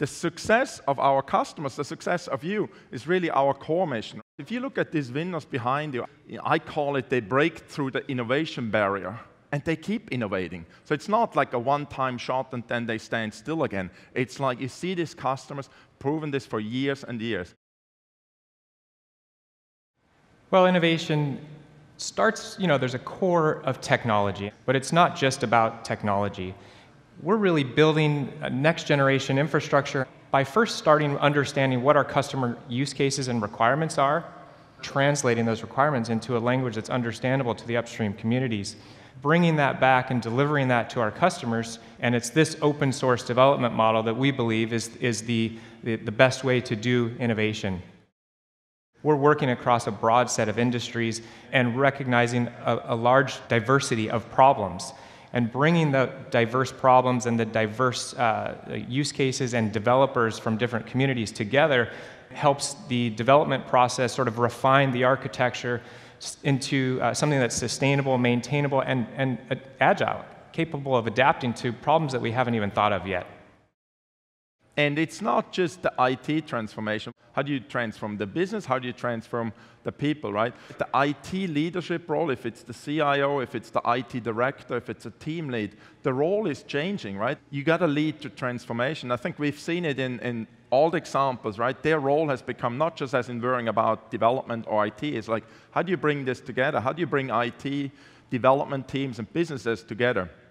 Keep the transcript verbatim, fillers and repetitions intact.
The success of our customers, the success of you, is really our core mission. If you look at these winners behind you, I call it they break through the innovation barrier, and they keep innovating. So it's not like a one-time shot and then they stand still again. It's like you see these customers proven this for years and years. Well, innovation starts, you know, there's a core of technology, but it's not just about technology. We're really building a next-generation infrastructure by first starting understanding what our customer use cases and requirements are, translating those requirements into a language that's understandable to the upstream communities, bringing that back and delivering that to our customers, and it's this open source development model that we believe is, is the, the, the best way to do innovation. We're working across a broad set of industries and recognizing a, a large diversity of problems, and bringing the diverse problems and the diverse uh, use cases and developers from different communities together helps the development process sort of refine the architecture into uh, something that's sustainable, maintainable, and, and uh, agile, capable of adapting to problems that we haven't even thought of yet. And it's not just the I T transformation. How do you transform the business? How do you transform the people, right? The I T leadership role, if it's the C I O, if it's the I T director, if it's a team lead, the role is changing, right? You got to lead to transformation. I think we've seen it in, in all the examples, right? Their role has become not just as in worrying about development or I T. It's like, how do you bring this together? How do you bring I T, development teams, and businesses together?